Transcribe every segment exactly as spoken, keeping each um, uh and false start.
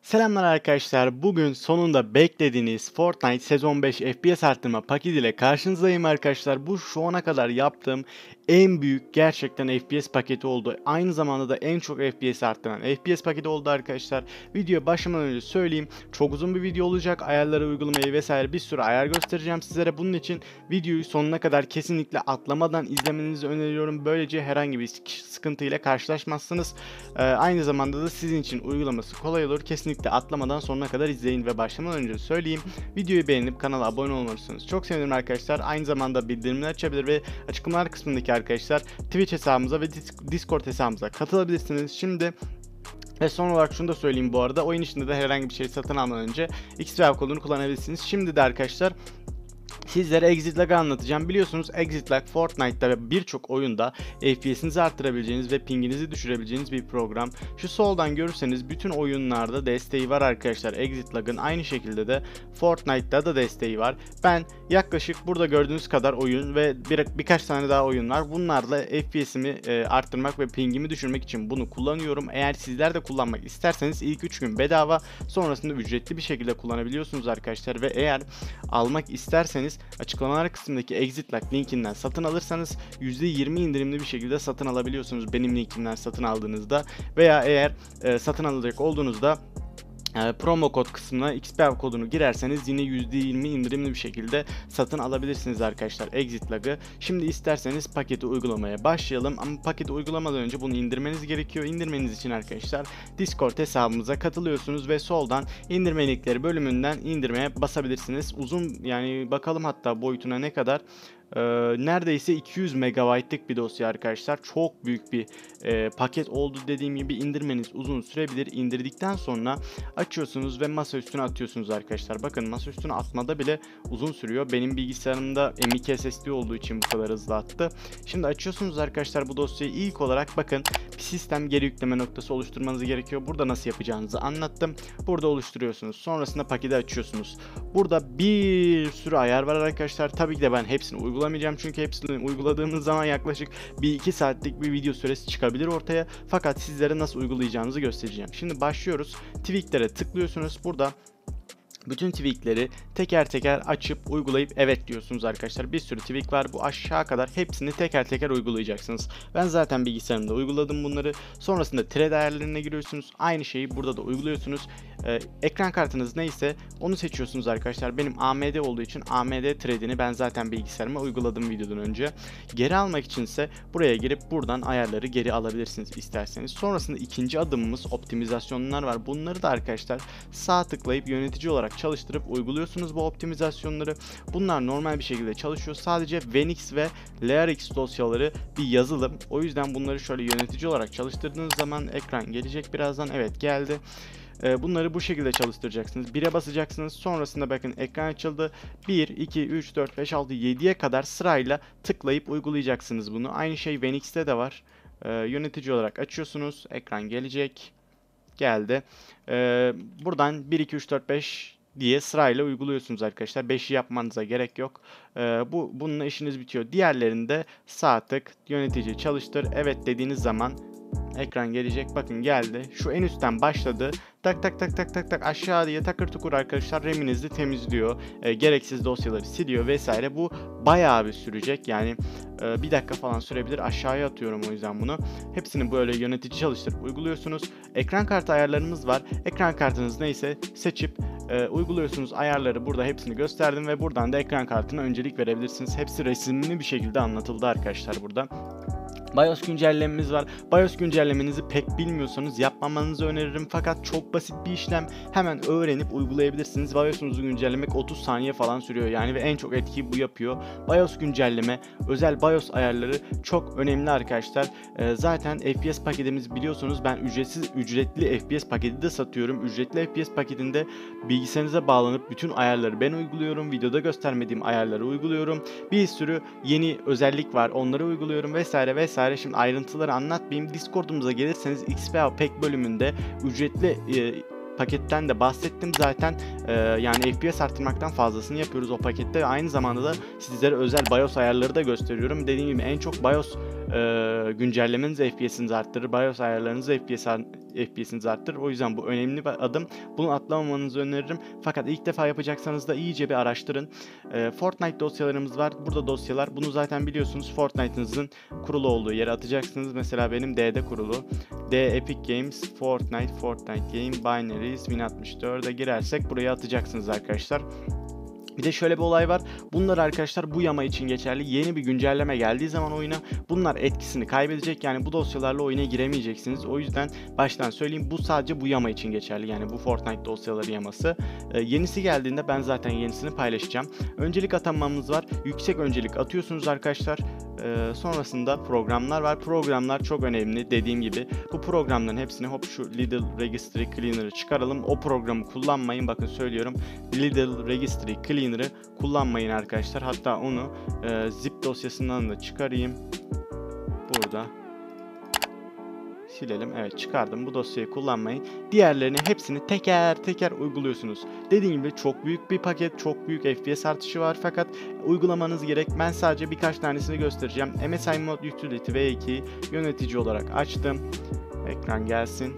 Selamlar arkadaşlar. Bugün sonunda beklediğiniz Fortnite Sezon beş F P S arttırma paketi ile karşınızdayım arkadaşlar. Bu şu ana kadar yaptığım en büyük gerçekten F P S paketi oldu. Aynı zamanda da en çok F P S arttıran F P S paketi oldu arkadaşlar. Videoya başlamadan önce söyleyeyim. Çok uzun bir video olacak. Ayarları uygulamayı vesaire bir sürü ayar göstereceğim sizlere. Bunun için videoyu sonuna kadar kesinlikle atlamadan izlemenizi öneriyorum. Böylece herhangi bir sıkıntıyla karşılaşmazsınız. Ee, aynı zamanda da sizin için uygulaması kolay olur. Kesinlikle atlamadan sonuna kadar izleyin ve başlamadan önce söyleyeyim. Videoyu beğenip kanala abone olmalısınız. Çok sevinirim arkadaşlar. Aynı zamanda bildirimleri açabilir ve açıklamalar kısmındaki arkadaşlar Twitch hesabımıza ve Discord hesabımıza katılabilirsiniz. Şimdi ve son olarak şunu da söyleyeyim bu arada. Oyun içinde de herhangi bir şey satın almadan önce X R kodunu kullanabilirsiniz. Şimdi de arkadaşlar sizlere Exit Lag'ı anlatacağım. Biliyorsunuz Exit Lag Fortnite'da ve birçok oyunda F P S'inizi arttırabileceğiniz ve pinginizi düşürebileceğiniz bir program. Şu soldan görürseniz bütün oyunlarda desteği var arkadaşlar Exit Lag'ın. Aynı şekilde de Fortnite'da da desteği var. Ben yaklaşık burada gördüğünüz kadar oyun ve bir, birkaç tane daha oyun var. Bunlarla F P S'imi e, arttırmak ve pingimi düşürmek için bunu kullanıyorum. Eğer sizler de kullanmak isterseniz ilk üç gün bedava, sonrasında ücretli bir şekilde kullanabiliyorsunuz arkadaşlar ve eğer almak isterseniz açıklamalar kısmındaki Exit Lag linkinden satın alırsanız yüzde yirmi indirimli bir şekilde satın alabiliyorsunuz benim linkimden satın aldığınızda veya eğer e, satın alacak olduğunuzda e, promo kod kısmına X P kodunu girerseniz yine yüzde yirmi indirimli bir şekilde satın alabilirsiniz arkadaşlar Exit Lag'ı. Şimdi isterseniz paketi uygulamaya başlayalım ama paketi uygulamadan önce bunu indirmeniz gerekiyor. İndirmeniz için arkadaşlar Discord hesabımıza katılıyorsunuz ve soldan indirme linkleri bölümünden indirmeye basabilirsiniz. Uzun, yani bakalım hatta boyutuna ne kadar. Ee, neredeyse iki yüz megabaytlık bir dosya arkadaşlar. Çok büyük bir e, paket oldu. Dediğim gibi indirmeniz uzun sürebilir. İndirdikten sonra açıyorsunuz ve masa üstüne atıyorsunuz arkadaşlar. Bakın masa üstüne atmada bile uzun sürüyor. Benim bilgisayarımda M iki S S D olduğu için bu kadar hızlı attı. Şimdi açıyorsunuz arkadaşlar bu dosyayı. İlk olarak bakın bir sistem geri yükleme noktası oluşturmanız gerekiyor. Burada nasıl yapacağınızı anlattım. Burada oluşturuyorsunuz. Sonrasında paketi açıyorsunuz. Burada bir sürü ayar var arkadaşlar. Tabii ki de ben hepsini uygulamayacağım. Çünkü hepsini uyguladığımız zaman yaklaşık bir iki saatlik bir video süresi çıkabilir ortaya. Fakat sizlere nasıl uygulayacağınızı göstereceğim. Şimdi başlıyoruz. Tweaklere tıklıyorsunuz. Burada bütün tweakleri teker teker açıp uygulayıp evet diyorsunuz arkadaşlar. Bir sürü tweak var. Bu aşağı kadar hepsini teker teker uygulayacaksınız. Ben zaten bilgisayarımda uyguladım bunları. Sonrasında thread ayarlarına giriyorsunuz. Aynı şeyi burada da uyguluyorsunuz. Ee, ekran kartınız neyse onu seçiyorsunuz arkadaşlar. Benim A M D olduğu için A M D threadini ben zaten bilgisayarıma uyguladım videodan önce. Geri almak içinse buraya girip buradan ayarları geri alabilirsiniz isterseniz. Sonrasında ikinci adımımız optimizasyonlar var. Bunları da arkadaşlar sağ tıklayıp yönetici olarak çalıştırıp uyguluyorsunuz bu optimizasyonları. Bunlar normal bir şekilde çalışıyor. Sadece Venix ve LearX dosyaları bir yazılım. O yüzden bunları şöyle yönetici olarak çalıştırdığınız zaman ekran gelecek birazdan. Evet, geldi. Bunları bu şekilde çalıştıracaksınız. bire basacaksınız. Sonrasında bakın ekran açıldı. bir, iki, üç, dört, beş, altı, yediye kadar sırayla tıklayıp uygulayacaksınız bunu. Aynı şey Venix'te de var. Yönetici olarak açıyorsunuz. Ekran gelecek. Geldi. Buradan bir, iki, üç, dört, beş diye sırayla uyguluyorsunuz arkadaşlar. beşi yapmanıza gerek yok. Bu bununla işiniz bitiyor. Diğerlerinde sağ tık, yönetici çalıştır. Evet dediğiniz zaman ekran gelecek. Bakın geldi. Şu en üstten başladı. Tak tak tak tak tak tak aşağı diye takır tukur arkadaşlar RAM'inizi temizliyor. E, gereksiz dosyaları siliyor vesaire. Bu bayağı bir sürecek. Yani e, bir dakika falan sürebilir. Aşağıya atıyorum o yüzden bunu. Hepsini böyle yönetici çalıştırıp uyguluyorsunuz. Ekran kartı ayarlarımız var. Ekran kartınız neyse seçip e, uyguluyorsunuz. Ayarları burada hepsini gösterdim ve buradan da ekran kartına öncelik verebilirsiniz. Hepsi resimli bir şekilde anlatıldı arkadaşlar burada. BIOS güncellememiz var. BIOS güncellemenizi pek bilmiyorsanız yapmamanızı öneririm fakat çok basit bir işlem. Hemen öğrenip uygulayabilirsiniz. BIOS'unuzu güncellemek otuz saniye falan sürüyor yani ve en çok etkiyi bu yapıyor. BIOS güncelleme, özel BIOS ayarları çok önemli arkadaşlar. Ee, zaten F P S paketimiz biliyorsunuz, ben ücretsiz ücretli F P S paketi de satıyorum. Ücretli F P S paketinde bilgisayarınıza bağlanıp bütün ayarları ben uyguluyorum. Videoda göstermediğim ayarları uyguluyorum. Bir sürü yeni özellik var. Onları uyguluyorum vesaire vesaire. Şimdi ayrıntıları anlatmayayım. Discord'umuza gelirseniz X P A Pack bölümünde ücretli e, paketten de bahsettim zaten. Ee, yani F P S arttırmaktan fazlasını yapıyoruz o pakette. Aynı zamanda da sizlere özel BIOS ayarları da gösteriyorum. Dediğim gibi en çok BIOS e, güncellemeniz F P S'inizi arttırır. BIOS ayarlarınız F P S ar- F P S'inizi arttırır. O yüzden bu önemli bir adım. Bunu atlamamanızı öneririm. Fakat ilk defa yapacaksanız da iyice bir araştırın. E, Fortnite dosyalarımız var. Burada dosyalar. Bunu zaten biliyorsunuz. Fortnite'ınızın kurulu olduğu yere atacaksınız. Mesela benim D'de kurulu. D Epic Games, Fortnite, Fortnite Game, Binaries, Win altmış dörde girersek buraya atacaksınız arkadaşlar. Bir de şöyle bir olay var. Bunlar arkadaşlar bu yama için geçerli. Yeni bir güncelleme geldiği zaman oyuna bunlar etkisini kaybedecek. Yani bu dosyalarla oyuna giremeyeceksiniz. O yüzden baştan söyleyeyim, bu sadece bu yama için geçerli. Yani bu Fortnite dosyaları yaması. Ee, yenisi geldiğinde ben zaten yenisini paylaşacağım. Öncelik atanmamız var. Yüksek öncelik atıyorsunuz arkadaşlar. Ee, sonrasında programlar var. Programlar çok önemli. Dediğim gibi bu programların hepsini hop şu Lidl Registry Cleaner'ı çıkaralım. O programı kullanmayın. Bakın söylüyorum. Lidl Registry Cleaner'ı kullanmayın arkadaşlar. Hatta onu e, zip dosyasından da çıkarayım. Burada silelim. Evet, çıkardım. Bu dosyayı kullanmayın. Diğerlerini hepsini teker teker uyguluyorsunuz. Dediğim gibi çok büyük bir paket, çok büyük F P S artışı var fakat uygulamanız gerek. Ben sadece birkaç tanesini göstereceğim. M S I Mod Utility V iki yönetici olarak açtım. Ekran gelsin.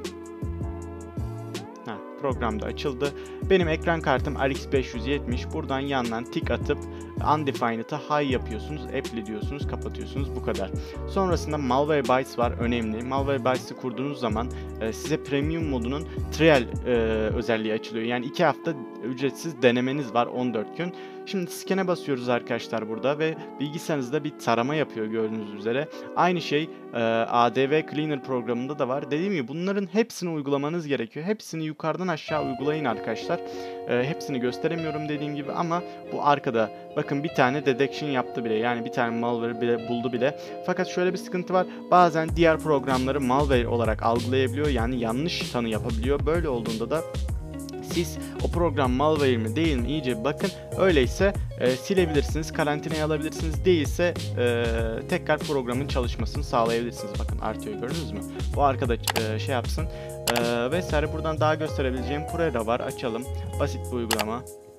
Ha, programda açıldı. Benim ekran kartım R X beş yüz yetmiş. Buradan yandan tik atıp Undefined'ı high yapıyorsunuz. Apply diyorsunuz. Kapatıyorsunuz. Bu kadar. Sonrasında Malwarebytes var. Önemli. Malwarebytes'ı kurduğunuz zaman e, size Premium modunun trial e, özelliği açılıyor. Yani iki hafta ücretsiz denemeniz var. on dört gün. Şimdi scan'e basıyoruz arkadaşlar burada ve bilgisayarınızda bir tarama yapıyor gördüğünüz üzere. Aynı şey e, A D V Cleaner programında da var. Dediğim gibi bunların hepsini uygulamanız gerekiyor. Hepsini yukarıdan aşağı uygulayın arkadaşlar. E, hepsini gösteremiyorum dediğim gibi ama bu arkada bakın bir tane detection yaptı bile. Yani bir tane malware bile buldu bile. Fakat şöyle bir sıkıntı var. Bazen diğer programları malware olarak algılayabiliyor. Yani yanlış tanı yapabiliyor. Böyle olduğunda da siz o program malware mi değil mi iyice bakın. Öyleyse e, silebilirsiniz, karantinaya alabilirsiniz. Değilse e, tekrar programın çalışmasını sağlayabilirsiniz. Bakın artıyor, gördünüz mü? Bu arkada e, şey yapsın. E, vesaire buradan daha gösterebileceğim Purera var. Açalım. Basit bir uygulama.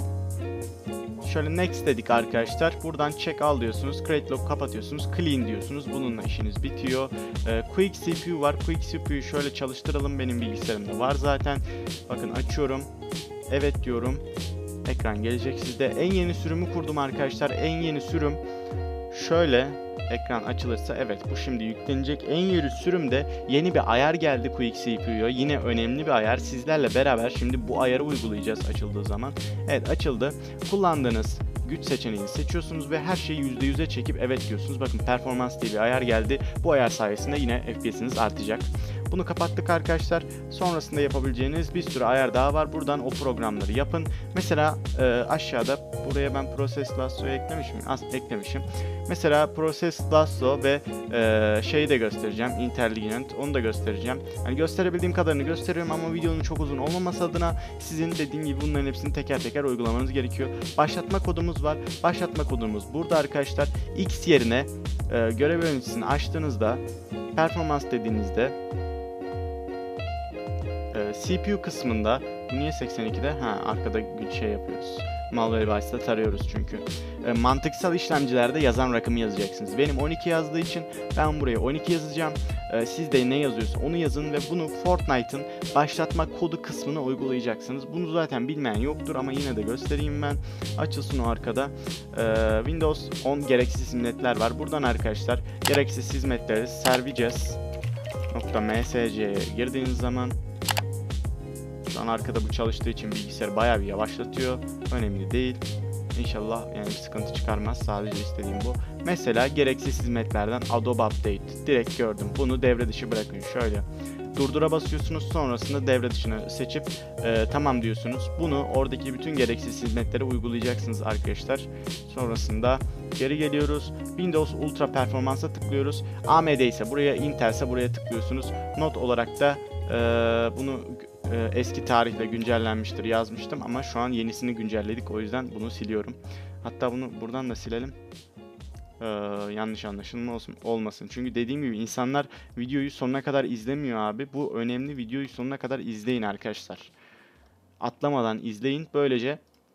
Şöyle next dedik arkadaşlar. Buradan check al diyorsunuz. Create log kapatıyorsunuz. Clean diyorsunuz. Bununla işiniz bitiyor. Ee, Quick C P U var. Quick C P U'yu şöyle çalıştıralım. Benim bilgisayarımda var zaten. Bakın açıyorum. Evet diyorum. Ekran gelecek sizde. En yeni sürümü kurdum arkadaşlar. En yeni sürüm şöyle ekran açılırsa evet bu şimdi yüklenecek. En yeni sürümde yeni bir ayar geldi Quick C P U'ya. Yine önemli bir ayar. Sizlerle beraber şimdi bu ayarı uygulayacağız açıldığı zaman. Evet, açıldı. Kullandığınız güç seçeneğini seçiyorsunuz ve her şeyi yüzde yüze çekip evet diyorsunuz. Bakın performans diye bir ayar geldi. Bu ayar sayesinde yine F P S'iniz artacak. Bunu kapattık arkadaşlar. Sonrasında yapabileceğiniz bir sürü ayar daha var. Buradan o programları yapın. Mesela e, aşağıda buraya ben Process Lasso'yu eklemişim. Az eklemişim. Mesela Process Lasso ve e, şeyi de göstereceğim. Interligament. Onu da göstereceğim. Hani gösterebildiğim kadarını gösteriyorum ama videonun çok uzun olmaması adına sizin dediğim gibi bunların hepsini teker teker uygulamanız gerekiyor. Başlatma kodumuz var. Başlatma kodumuz burada arkadaşlar. X yerine e, görev yöneticisini açtığınızda performans dediğinizde C P U kısmında bu niye seksen ikide? Ha, arkada güç şey yapıyoruz. Malwarebytes'ta tarıyoruz çünkü. E, mantıksal işlemcilerde yazan rakamı yazacaksınız. Benim on iki yazdığı için ben buraya on iki yazacağım. E, siz de ne yazıyorsa onu yazın ve bunu Fortnite'ın başlatma kodu kısmına uygulayacaksınız. Bunu zaten bilmeyen yoktur ama yine de göstereyim ben. Açılsın o arkada. E, Windows on gereksiz hizmetler var. Buradan arkadaşlar gereksiz hizmetleri services nokta m s c'ye girdiğiniz zaman şu an arkada bu çalıştığı için bilgisayar bayağı bir yavaşlatıyor. Önemli değil. İnşallah yani bir sıkıntı çıkarmaz. Sadece istediğim bu. Mesela gereksiz hizmetlerden Adobe Update. Direkt gördüm. Bunu devre dışı bırakın. Şöyle durdura basıyorsunuz. Sonrasında devre dışını seçip e, tamam diyorsunuz. Bunu oradaki bütün gereksiz hizmetleri uygulayacaksınız arkadaşlar. Sonrasında geri geliyoruz. Windows Ultra Performans'a tıklıyoruz. A M D ise buraya, Intel ise buraya tıklıyorsunuz. Not olarak da e, bunu eski tarihle güncellenmiştir yazmıştım ama şu an yenisini güncelledik, o yüzden bunu siliyorum. Hatta bunu buradan da silelim. Ee, yanlış anlaşılma olsun, olmasın. Çünkü dediğim gibi insanlar videoyu sonuna kadar izlemiyor abi. Bu önemli, videoyu sonuna kadar izleyin arkadaşlar. Atlamadan izleyin. Böylece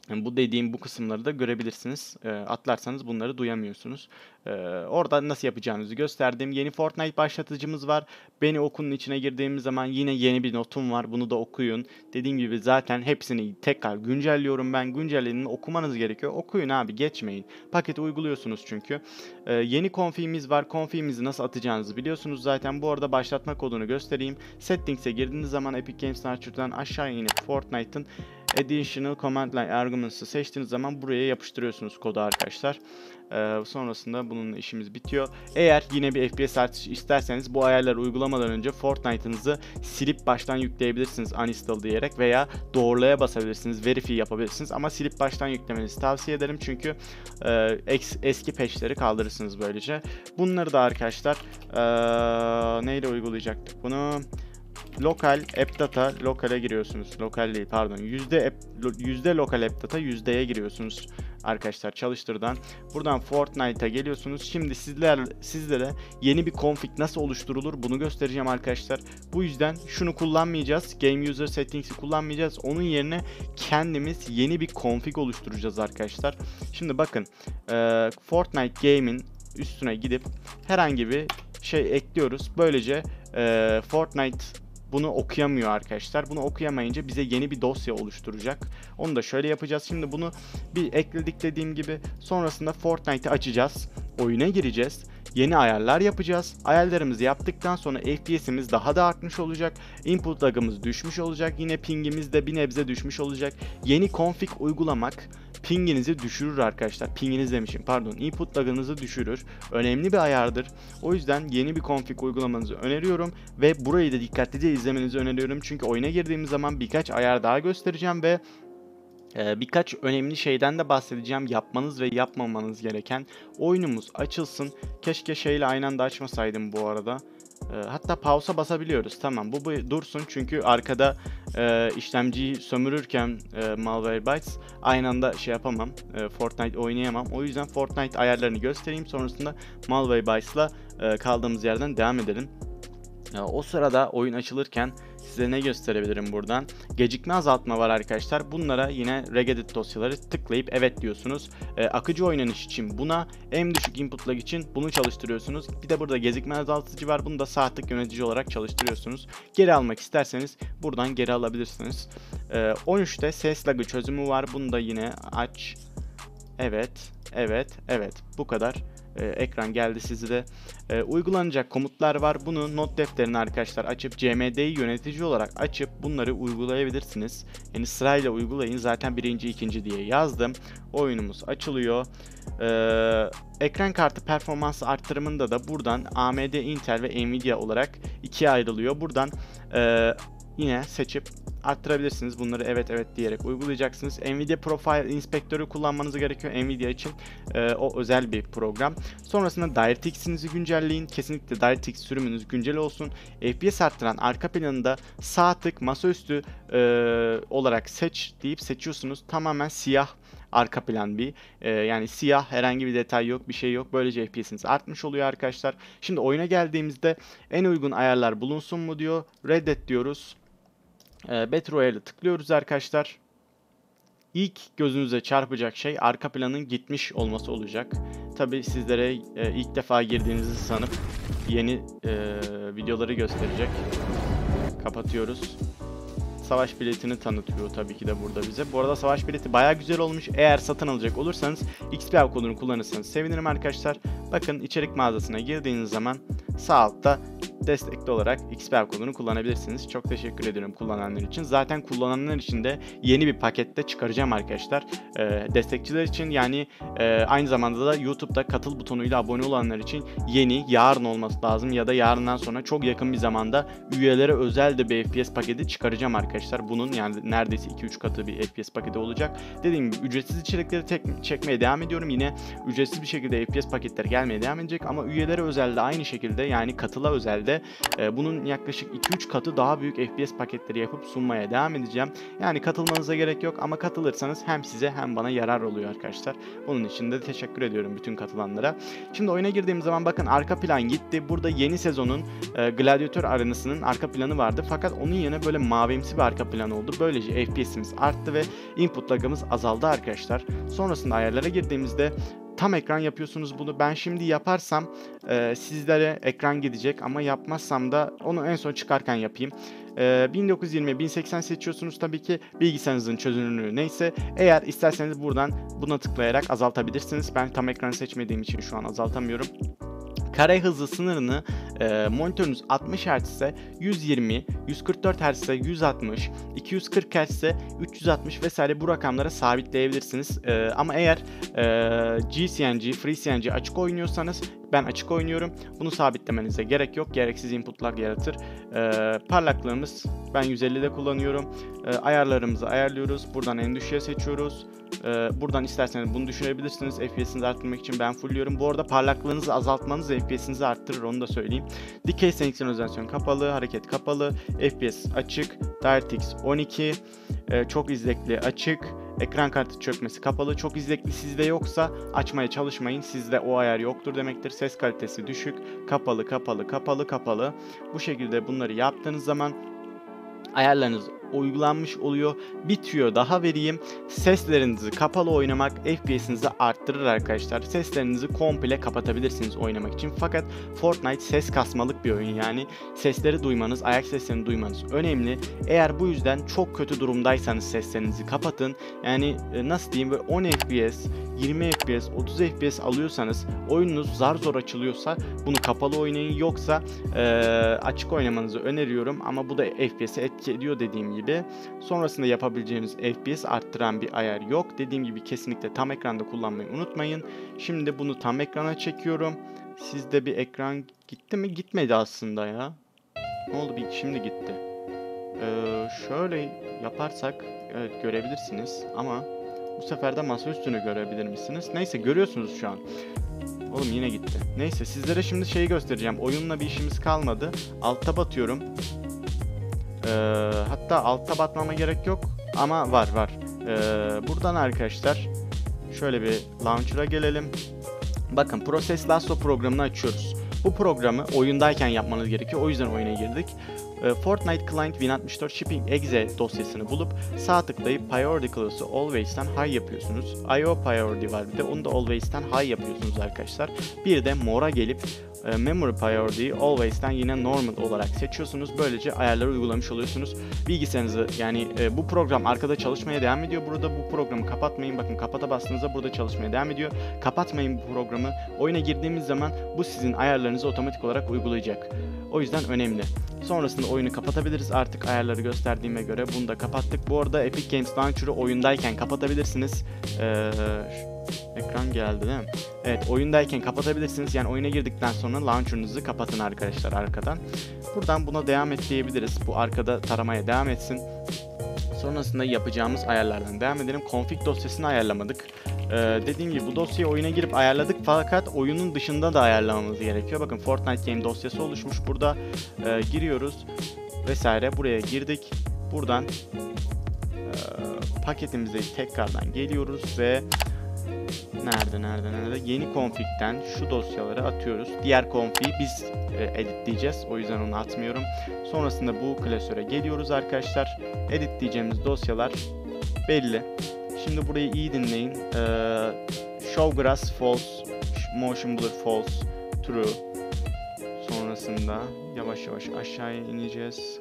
Yani bu dediğim bu kısımları da görebilirsiniz. Eee, atlarsanız bunları duyamıyorsunuz. Eee, orada nasıl yapacağınızı gösterdim. Yeni Fortnite başlatıcımız var. Beni okunun içine girdiğimiz zaman yine yeni bir notum var. Bunu da okuyun. Dediğim gibi zaten hepsini tekrar güncelliyorum ben. Güncellediğini okumanız gerekiyor. Okuyun abi, geçmeyin. Paketi uyguluyorsunuz çünkü. Eee, yeni config'imiz var. Config'imizi nasıl atacağınızı biliyorsunuz zaten. Bu arada başlatma kodunu göstereyim. Settings'e girdiğiniz zaman Epic Games Launcher'dan aşağı inip Fortnite'ın Additional Command Line Arguments'ı seçtiğiniz zaman buraya yapıştırıyorsunuz kodu arkadaşlar. Ee, sonrasında bunun işimiz bitiyor. Eğer yine bir F P S artışı isterseniz bu ayarları uygulamadan önce Fortnite'ınızı silip baştan yükleyebilirsiniz uninstall diyerek veya doğrulaya basabilirsiniz, verify yapabilirsiniz ama silip baştan yüklemenizi tavsiye ederim çünkü e, eski patch'leri kaldırırsınız böylece. Bunları da arkadaşlar e, neyle uygulayacaktık bunu? Lokal app data lokale giriyorsunuz. Lokal değil pardon. Yüzde app, yüzde lokal app data yüzdeye giriyorsunuz arkadaşlar çalıştırdan. Buradan Fortnite'a geliyorsunuz. Şimdi sizler sizlere yeni bir config nasıl oluşturulur bunu göstereceğim arkadaşlar. Bu yüzden şunu kullanmayacağız. Game User Settings'i kullanmayacağız. Onun yerine kendimiz yeni bir config oluşturacağız arkadaşlar. Şimdi bakın e, Fortnite Game'in üstüne gidip herhangi bir şey ekliyoruz. Böylece e, Fortnite bunu okuyamıyor arkadaşlar. Bunu okuyamayınca bize yeni bir dosya oluşturacak. Onu da şöyle yapacağız. Şimdi bunu bir ekledik dediğim gibi. Sonrasında Fortnite'ı açacağız. Oyuna gireceğiz. Yeni ayarlar yapacağız. Ayarlarımızı yaptıktan sonra F P S'imiz daha da artmış olacak. Input lag'ımız düşmüş olacak. Yine pingimiz de bir nebze düşmüş olacak. Yeni config uygulamak pinginizi düşürür arkadaşlar. Pinginiz demişim pardon. Input lag'ınızı düşürür. Önemli bir ayardır. O yüzden yeni bir config uygulamanızı öneriyorum ve burayı da dikkatlice izlemenizi öneriyorum. Çünkü oyuna girdiğimiz zaman birkaç ayar daha göstereceğim ve Ee, birkaç önemli şeyden de bahsedeceğim. Yapmanız ve yapmamanız gereken. Oyunumuz açılsın. Keşke şeyle aynı anda açmasaydım bu arada. Ee, hatta pausa basabiliyoruz. Tamam bu, bu dursun çünkü arkada e, işlemciyi sömürürken e, Malwarebytes aynı anda şey yapamam. E, Fortnite oynayamam. O yüzden Fortnite ayarlarını göstereyim. Sonrasında Malwarebytes'la e, kaldığımız yerden devam edelim. O sırada oyun açılırken size ne gösterebilirim buradan? Gecikme azaltma var arkadaşlar. Bunlara yine regedit dosyaları tıklayıp evet diyorsunuz. Ee, akıcı oynanış için buna, en düşük input lag için bunu çalıştırıyorsunuz. Bir de burada gecikme azaltıcı var. Bunu da sağ tık yönetici olarak çalıştırıyorsunuz. Geri almak isterseniz buradan geri alabilirsiniz. Ee, on üçte ses lagı çözümü var. Bunu da yine aç. Evet, evet, evet. Bu kadar. Ee, ekran geldi sizde. Ee, uygulanacak komutlar var. Bunu not defterini arkadaşlar açıp C M D'yi yönetici olarak açıp bunları uygulayabilirsiniz. Yani sırayla uygulayın. Zaten birinci, ikinci diye yazdım. Oyunumuz açılıyor. Ee, ekran kartı performansı arttırımında da buradan A M D, Intel ve Nvidia olarak ikiye ayrılıyor. Buradan e, yine seçip arttırabilirsiniz. Bunları evet evet diyerek uygulayacaksınız. Nvidia Profile Inspector'ı kullanmanız gerekiyor Nvidia için. Ee, o özel bir program. Sonrasında DirectX'inizi güncelleyin. Kesinlikle DirectX sürümünüz güncel olsun. F P S arttıran arka planında sağ tık masaüstü e, olarak seç deyip seçiyorsunuz. Tamamen siyah arka plan bir. E, yani siyah, herhangi bir detay yok, bir şey yok. Böylece F P S'iniz artmış oluyor arkadaşlar. Şimdi oyuna geldiğimizde en uygun ayarlar bulunsun mu diyor. Reddet diyoruz. E, Battle Royale'e tıklıyoruz arkadaşlar. İlk gözünüze çarpacak şey arka planın gitmiş olması olacak. Tabi sizlere e, ilk defa girdiğinizi sanıp yeni e, videoları gösterecek. Kapatıyoruz. Savaş biletini tanıtıyor tabii ki de burada bize. Bu arada savaş bileti baya güzel olmuş. Eğer satın alacak olursanız X P A kodunu kullanırsanız sevinirim arkadaşlar. Bakın içerik mağazasına girdiğiniz zaman sağ altta destekli olarak X P A kodunu kullanabilirsiniz. Çok teşekkür ediyorum kullananlar için. Zaten kullananlar için de yeni bir pakette çıkaracağım arkadaşlar. Ee, destekçiler için yani e, aynı zamanda da YouTube'da katıl butonuyla abone olanlar için yeni, yarın olması lazım ya da yarından sonra çok yakın bir zamanda üyelere özel de bir F P S paketi çıkaracağım arkadaşlar. Bunun yani neredeyse iki üç katı bir F P S paketi olacak. Dediğim gibi ücretsiz içerikleri tek, çekmeye devam ediyorum. Yine ücretsiz bir şekilde F P S paketleri gelmeye devam edecek ama üyelere özel de aynı şekilde yani katıla özel de ileride e, bunun yaklaşık iki üç katı daha büyük F P S paketleri yapıp sunmaya devam edeceğim. Yani katılmanıza gerek yok ama katılırsanız hem size hem bana yarar oluyor arkadaşlar. Bunun için de teşekkür ediyorum bütün katılanlara. Şimdi oyuna girdiğim zaman bakın arka plan gitti. Burada yeni sezonun e, Gladiator arenasının arka planı vardı. Fakat onun yerine böyle mavimsi bir arka plan oldu. Böylece F P S'imiz arttı ve input lag'ımız azaldı arkadaşlar. Sonrasında ayarlara girdiğimizde tam ekran yapıyorsunuz bunu. Ben şimdi yaparsam e, sizlere ekran gidecek ama yapmazsam da onu en son çıkarken yapayım. E, bin dokuz yüz yirmi bin seksen seçiyorsunuz tabii ki bilgisayarınızın çözünürlüğü neyse. Eğer isterseniz buradan buna tıklayarak azaltabilirsiniz. Ben tam ekranı seçmediğim için şu an azaltamıyorum. Kare hızı sınırını e, monitörünüz altmış hertz ise yüz yirmi, yüz kırk dört hertz ise yüz altmış, iki yüz kırk hertz ise üç yüz altmış vesaire bu rakamlara sabitleyebilirsiniz. E, ama eğer e, G C N G, FreeCNG açık oynuyorsanız ben açık oynuyorum. Bunu sabitlemenize gerek yok. Gereksiz inputlar yaratır. E, parlaklığımız ben yüz ellide kullanıyorum. E, ayarlarımızı ayarlıyoruz. Buradan en düşüğe seçiyoruz. Ee, buradan isterseniz bunu düşünebilirsiniz. F P S'inizi arttırmak için ben fullliyorum. Bu arada parlaklığınızı azaltmanız F P S'inizi arttırır, onu da söyleyeyim. Dikey senkronizasyon kapalı, hareket kapalı, F P S açık, DirectX on iki, e, çok izlekli açık, ekran kartı çökmesi kapalı. Çok izlekli sizde yoksa açmaya çalışmayın. Sizde o ayar yoktur demektir. Ses kalitesi düşük, kapalı, kapalı, kapalı, kapalı. Bu şekilde bunları yaptığınız zaman ayarlarınız uygulanmış oluyor. Bir tüyo daha vereyim. Seslerinizi kapalı oynamak F P S'inizi arttırır arkadaşlar. Seslerinizi komple kapatabilirsiniz oynamak için. Fakat Fortnite ses kasmalık bir oyun yani. Sesleri duymanız, ayak seslerini duymanız önemli. Eğer bu yüzden çok kötü durumdaysanız seslerinizi kapatın. Yani nasıl diyeyim, böyle on F P S, yirmi F P S, otuz F P S alıyorsanız, oyununuz zar zor açılıyorsa bunu kapalı oynayın. Yoksa e, açık oynamanızı öneriyorum ama bu da F P S'i etki ediyor dediğim gibi. Sonrasında yapabileceğiniz F P S arttıran bir ayar yok. Dediğim gibi kesinlikle tam ekranda kullanmayı unutmayın. Şimdi bunu tam ekrana çekiyorum. Sizde bir ekran gitti mi? Gitmedi aslında ya. Ne oldu? Bir şimdi gitti. Ee, şöyle yaparsak evet görebilirsiniz ama bu sefer de masa üstünü görebilir misiniz? Neyse, görüyorsunuz şu an. Oğlum yine gitti. Neyse, sizlere şimdi şeyi göstereceğim. Oyunla bir işimiz kalmadı. Altta batıyorum. Ee, hatta altta batmama gerek yok ama var var. Ee, buradan arkadaşlar şöyle bir launcher'a gelelim. Bakın Process Lasso programını açıyoruz. Bu programı oyundayken yapmanız gerekiyor. O yüzden oyuna girdik. Ee, Fortnite Client bin altmış dört Shipping Exe dosyasını bulup sağ tıklayıp Priority Clause'u Always'ten High yapıyorsunuz. I O Priority var bir de, onu da Always'ten High yapıyorsunuz arkadaşlar. Bir de More'a gelip e, Memory Priority'yi Always'ten yine Normal olarak seçiyorsunuz. Böylece ayarları uygulamış oluyorsunuz. Bilgisayarınızı, yani e, bu program arkada çalışmaya devam ediyor. Burada bu programı kapatmayın. Bakın kapata bastığınızda burada çalışmaya devam ediyor. Kapatmayın bu programı. Oyuna girdiğimiz zaman bu sizin ayarlarınızı otomatik olarak uygulayacak. O yüzden önemli. Sonrasında oyunu kapatabiliriz. Artık ayarları gösterdiğime göre bunu da kapattık. Bu arada Epic Games Launcher'ı oyundayken kapatabilirsiniz. Ee, ekran geldi değil mi? Evet, oyundayken kapatabilirsiniz. Yani oyuna girdikten sonra launcher'ınızı kapatın arkadaşlar arkadan. Buradan buna devam et diyebiliriz. Bu arkada taramaya devam etsin. Sonrasında yapacağımız ayarlardan devam edelim. Config dosyasını ayarlamadık. Ee, dediğim gibi bu dosyayı oyuna girip ayarladık fakat oyunun dışında da ayarlamamız gerekiyor. Bakın Fortnite Game dosyası oluşmuş burada. Ee, giriyoruz vesaire, buraya girdik. Buradan e, paketimize tekrardan geliyoruz ve nerede nerede nerede yeni config'ten şu dosyaları atıyoruz. Diğer config'i biz e, editleyeceğiz. O yüzden onu atmıyorum. Sonrasında bu klasöre geliyoruz arkadaşlar. Editleyeceğimiz dosyalar belli. Şimdi burayı iyi dinleyin. Ee, show grass false, motion blur false, true. Sonrasında yavaş yavaş aşağıya ineceğiz.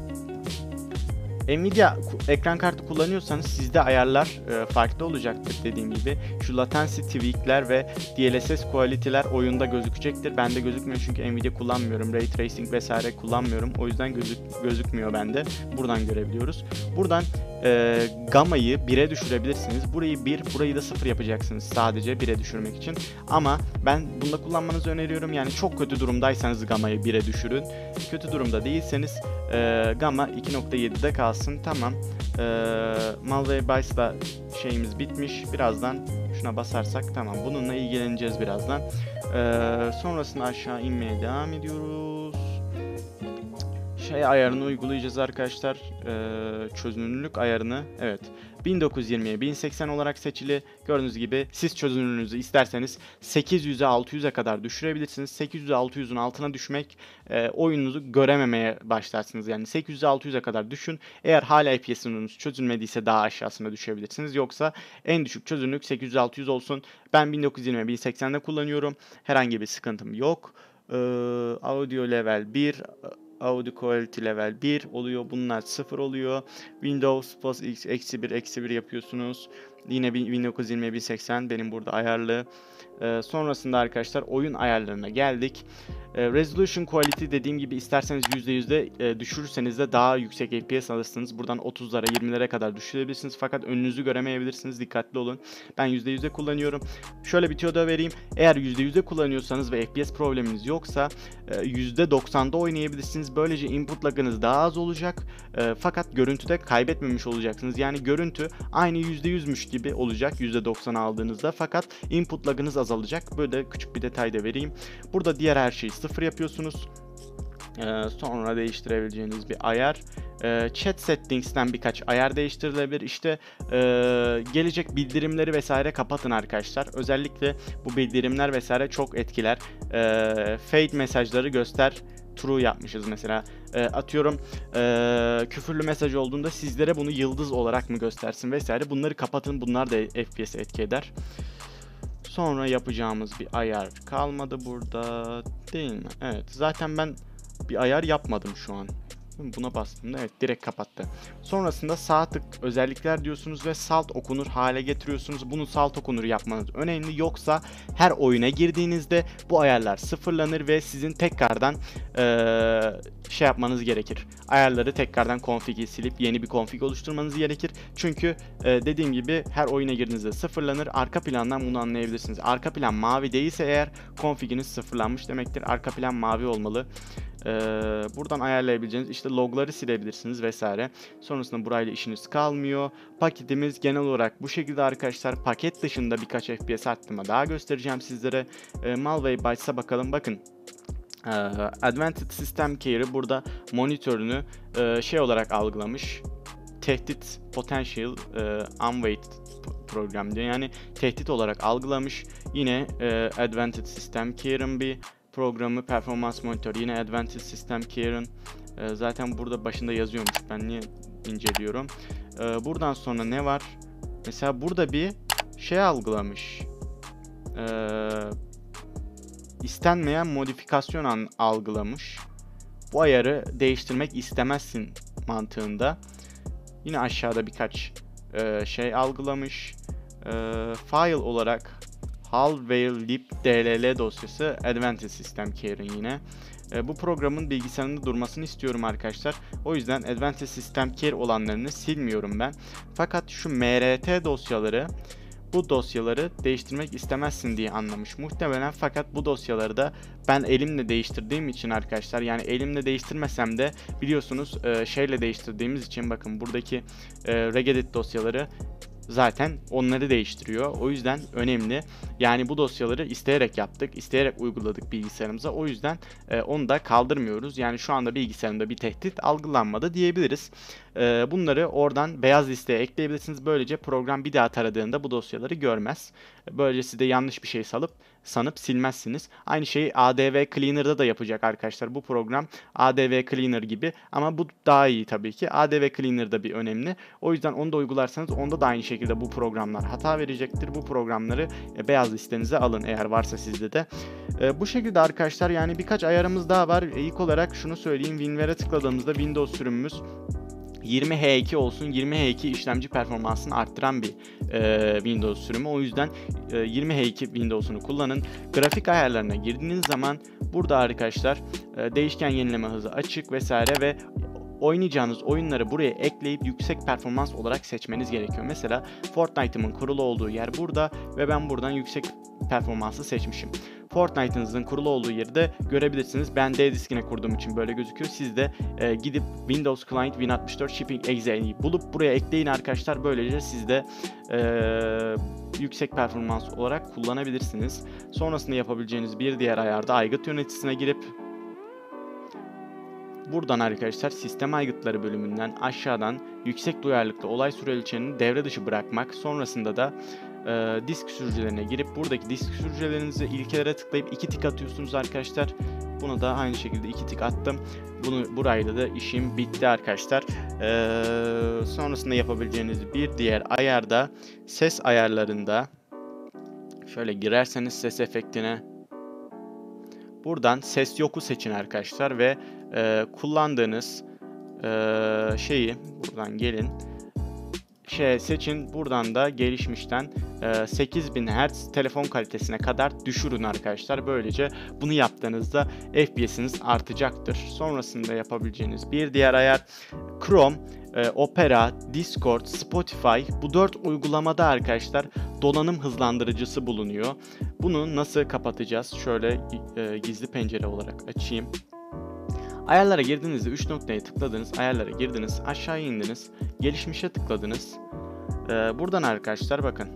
Nvidia ekran kartı kullanıyorsanız sizde ayarlar e, farklı olacaktır dediğim gibi. Şu latency tweakler ve D L S S quality'ler oyunda gözükecektir. Bende gözükmüyor çünkü Nvidia kullanmıyorum. Ray tracing vesaire kullanmıyorum. O yüzden gözük gözükmüyor bende. Buradan görebiliyoruz. Buradan e, gamma'yı bire düşürebilirsiniz. Burayı bir, burayı da sıfır yapacaksınız sadece bire düşürmek için. Ama ben bunda kullanmanızı öneriyorum. Yani çok kötü durumdaysanız gamma'yı bire düşürün. Kötü durumda değilseniz e, gamma iki nokta yedide kalsın. Tamam. Ee, Malware Bytes'la şeyimiz bitmiş. Birazdan şuna basarsak tamam. Bununla ilgileneceğiz birazdan. Ee, sonrasında aşağı inmeye devam ediyoruz. şey ayarını uygulayacağız arkadaşlar. Ee, çözünürlük ayarını, evet, bin dokuz yüz yirmiye bin seksen olarak seçili. Gördüğünüz gibi siz çözünürlüğünüzü isterseniz sekiz yüze altı yüze kadar düşürebilirsiniz. sekiz yüze altı yüzün altına düşmek e, oyununuzu görememeye başlarsınız. Yani sekiz yüze altı yüze kadar düşün. Eğer hala F P S'iniz çözülmediyse daha aşağısına düşebilirsiniz. Yoksa en düşük çözünürlük sekiz yüz altı yüz olsun. Ben bin dokuz yüz yirmi bin seksende kullanıyorum. Herhangi bir sıkıntım yok. Ee, audio level bir, audio quality level bir oluyor. Bunlar sıfır oluyor. Windows Plus X eksi bir eksi bir yapıyorsunuz. Yine bin dokuz yüz yirmi bin seksen benim burada ayarlı. Ee, sonrasında arkadaşlar oyun ayarlarına geldik. Ee, Resolution Quality dediğim gibi isterseniz yüzde yüzde e, düşürürseniz de daha yüksek F P S alırsınız. Buradan otuzlara yirmilere kadar düşürebilirsiniz. Fakat önünüzü göremeyebilirsiniz. Dikkatli olun. Ben yüzde yüzde kullanıyorum. Şöyle bir tüyo da vereyim. Eğer yüzde yüzde kullanıyorsanız ve F P S probleminiz yoksa e, yüzde doksanda oynayabilirsiniz. Böylece input lag'ınız daha az olacak. E, fakat görüntüde kaybetmemiş olacaksınız. Yani görüntü aynı yüzde yüzmüş gibi olacak yüzde doksan aldığınızda. Fakat input lag'ınız azalacak. Böyle küçük bir detay da vereyim. Burada diğer her şeyi sıfır yapıyorsunuz. Ee, sonra değiştirebileceğiniz bir ayar. Ee, chat settings'ten birkaç ayar değiştirilebilir. İşte e, gelecek bildirimleri vesaire kapatın arkadaşlar. Özellikle bu bildirimler vesaire çok etkiler. Ee, fade mesajları göster. True yapmışız mesela. E, atıyorum e, küfürlü mesaj olduğunda sizlere bunu yıldız olarak mı göstersin vesaire. Bunları kapatın. Bunlar da F P S'e etki eder. Sonra yapacağımız bir ayar kalmadı burada, değil mi? Evet. Zaten ben bir ayar yapmadım şu an. Buna bastığımda evet direkt kapattı. Sonrasında sağ tık özellikler diyorsunuz ve salt okunur hale getiriyorsunuz. Bunu salt okunur yapmanız önemli. Yoksa her oyuna girdiğinizde bu ayarlar sıfırlanır ve sizin tekrardan ee, şey yapmanız gerekir. Ayarları tekrardan config'i silip yeni bir config oluşturmanız gerekir. Çünkü e, dediğim gibi her oyuna girdiğinizde sıfırlanır. Arka plandan bunu anlayabilirsiniz. Arka plan mavi değilse eğer config'iniz sıfırlanmış demektir. Arka plan mavi olmalı. Ee, buradan ayarlayabileceğiniz işte logları silebilirsiniz vesaire. Sonrasında burayla işiniz kalmıyor. Paketimiz genel olarak bu şekilde arkadaşlar. Paket dışında birkaç F P S arttırma daha göstereceğim sizlere. Ee, Malware Bytes'a bakalım. Bakın. Ee, Advanced System Care'ı burada monitörünü e, şey olarak algılamış. Tehdit Potential e, Unweighted program diyor. Yani tehdit olarak algılamış. Yine e, Advanced System Care'ın bir programı, performans monitörü, yine Advanced System Care'ın e, zaten burada başında yazıyormuş. Ben niye inceliyorum? E, buradan sonra ne var? Mesela burada bir şey algılamış. E, istenmeyen modifikasyon an, algılamış. Bu ayarı değiştirmek istemezsin mantığında. Yine aşağıda birkaç e, şey algılamış. E, file olarak Halware-lib dll dosyası Advanced System Care'ın yine. E, bu programın bilgisayarında durmasını istiyorum arkadaşlar. O yüzden Advanced System Care olanlarını silmiyorum ben. Fakat şu mrt dosyaları, bu dosyaları değiştirmek istemezsin diye anlamış muhtemelen. Fakat bu dosyaları da ben elimle değiştirdiğim için arkadaşlar, yani elimle değiştirmesem de biliyorsunuz e, şeyle değiştirdiğimiz için bakın buradaki e, regedit dosyaları zaten onları değiştiriyor. O yüzden önemli. Yani bu dosyaları isteyerek yaptık, isteyerek uyguladık bilgisayarımıza. O yüzden e, onu da kaldırmıyoruz. Yani şu anda bilgisayarımda bir tehdit algılanmadı diyebiliriz. E, bunları oradan beyaz listeye ekleyebilirsiniz. Böylece program bir daha taradığında bu dosyaları görmez. Böylece siz de yanlış bir şey salıp sanıp silmezsiniz. Aynı şeyi A D V Cleaner'da da yapacak arkadaşlar bu program. A D V Cleaner gibi ama bu daha iyi tabii ki. A D V Cleaner'da bir önemli. O yüzden onu da uygularsanız onda da aynı şekilde bu programlar hata verecektir. Bu programları e, beyaz listenize alın eğer varsa sizde de. E, bu şekilde arkadaşlar, yani birkaç ayarımız daha var. E, ilk olarak şunu söyleyeyim. WinRAR'e tıkladığımızda Windows sürümümüz yirmi H iki olsun. yirmi H iki işlemci performansını arttıran bir e, Windows sürümü. O yüzden e, yirmi H iki Windows'unu kullanın. Grafik ayarlarına girdiğiniz zaman burada arkadaşlar e, değişken yenileme hızı açık vesaire ve oynayacağınız oyunları buraya ekleyip yüksek performans olarak seçmeniz gerekiyor. Mesela Fortnite'ımın kurulu olduğu yer burada ve ben buradan yüksek performansı seçmişim. Fortnite'ınızın kurulu olduğu yeri de görebilirsiniz. Ben D diskine kurduğum için böyle gözüküyor. Siz de e, gidip Windows Client Win altmış dört Shipping Exe'yi bulup buraya ekleyin arkadaşlar. Böylece siz de e, yüksek performans olarak kullanabilirsiniz. Sonrasında yapabileceğiniz bir diğer ayarda aygıt yöneticisine girip Buradan arkadaşlar sistem aygıtları bölümünden aşağıdan yüksek duyarlılıkta olay süreliçerini devre dışı bırakmak. Sonrasında da e, disk sürücülerine girip buradaki disk sürücülerinizi ilkelere tıklayıp iki tik atıyorsunuz arkadaşlar. Bunu da aynı şekilde iki tik attım. Bunu burayla da işim bitti arkadaşlar. Ee, sonrasında yapabileceğiniz bir diğer ayar da ses ayarlarında. Şöyle girerseniz ses efektine, buradan ses yoku seçin arkadaşlar ve e, kullandığınız e, şeyi buradan gelin şey seçin. Buradan da gelişmişten e, sekiz bin hertz telefon kalitesine kadar düşürün arkadaşlar. Böylece bunu yaptığınızda F P S'iniz artacaktır. Sonrasında yapabileceğiniz bir diğer ayar Chrome, e, Opera, Discord, Spotify, bu dört uygulamada arkadaşlar donanım hızlandırıcısı bulunuyor. Bunu nasıl kapatacağız? Şöyle e, gizli pencere olarak açayım. Ayarlara girdiğinizde üç noktaya tıkladınız, ayarlara girdiniz, aşağıya indiniz, gelişmişe tıkladınız. Ee, buradan arkadaşlar bakın.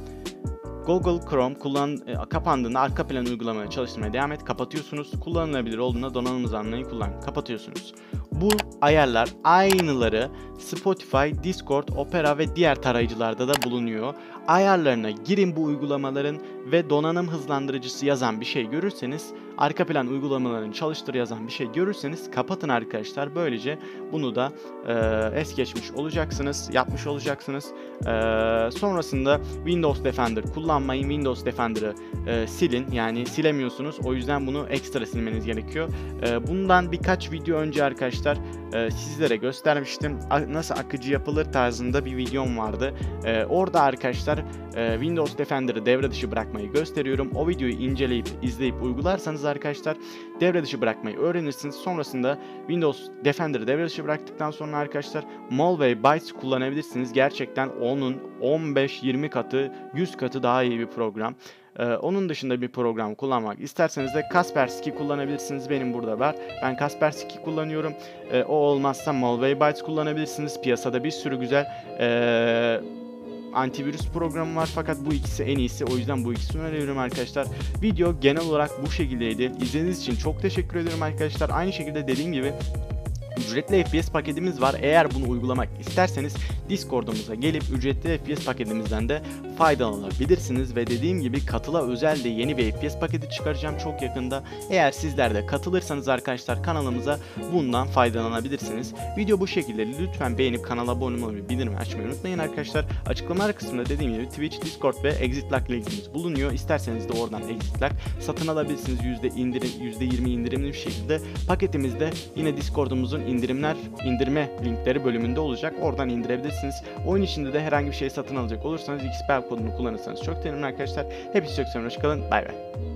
Google Chrome kullan e, kapandığında arka plan uygulamaya çalıştırmaya devam et, kapatıyorsunuz. Kullanılabilir olduğunda donanım hızlandırmayı kullan, kapatıyorsunuz. Bu ayarlar aynıları Spotify, Discord, Opera ve diğer tarayıcılarda da bulunuyor. Ayarlarına girin bu uygulamaların ve donanım hızlandırıcısı yazan bir şey görürseniz, arka plan uygulamalarını çalıştır yazan bir şey görürseniz kapatın arkadaşlar. Böylece bunu da e, es geçmiş olacaksınız, yapmış olacaksınız. E, sonrasında Windows Defender kullanmayın. Windows Defender'ı e, silin. Yani silemiyorsunuz. O yüzden bunu ekstra silmeniz gerekiyor. E, bundan birkaç video önce arkadaşlar e, sizlere göstermiştim. A, nasıl akıcı yapılır tarzında bir videom vardı. E, orada arkadaşlar e, Windows Defender'ı devre dışı bırakmayı gösteriyorum. O videoyu inceleyip izleyip uygularsanız arkadaşlar devre dışı bırakmayı öğrenirsiniz. Sonrasında Windows Defender'ı devre dışı bıraktıktan sonra arkadaşlar Malwarebytes kullanabilirsiniz. Gerçekten onun on beş yirmi katı, yüz katı daha iyi bir program. Ee, onun dışında bir program kullanmak isterseniz de Kaspersky kullanabilirsiniz. Benim burada var. Ben Kaspersky kullanıyorum. Ee, o olmazsa Malwarebytes kullanabilirsiniz. Piyasada bir sürü güzel ee, antivirüs programı var fakat bu ikisi en iyisi. O yüzden bu ikisini öneriyorum arkadaşlar. Video genel olarak bu şekildeydi. İzlediğiniz için çok teşekkür ederim arkadaşlar. Aynı şekilde dediğim gibi ücretli F P S paketimiz var. Eğer bunu uygulamak isterseniz Discord'umuza gelip ücretli F P S paketimizden de faydalanabilirsiniz ve dediğim gibi katıla özel de yeni bir F P S paketi çıkaracağım çok yakında. Eğer sizler de katılırsanız arkadaşlar kanalımıza bundan faydalanabilirsiniz. Video bu şekilde. Lütfen beğenip kanala abone olmayı, bildirimi açmayı unutmayın arkadaşlar. Açıklamalar kısmında dediğim gibi Twitch, Discord ve ExitLag linkimiz bulunuyor. İsterseniz de oradan ExitLag satın alabilirsiniz. yüzde indirim, yüzde yirmi indirimli bir şekilde. Paketimizde yine Discord'umuzun indirimler, indirme linkleri bölümünde olacak. Oradan indirebilirsiniz. Oyun içinde de herhangi bir şey satın alacak olursanız X P kodunu kullanırsanız çok sevinirim arkadaşlar. Hepinize çok seviyorum. Hoşçakalın. Bay bay.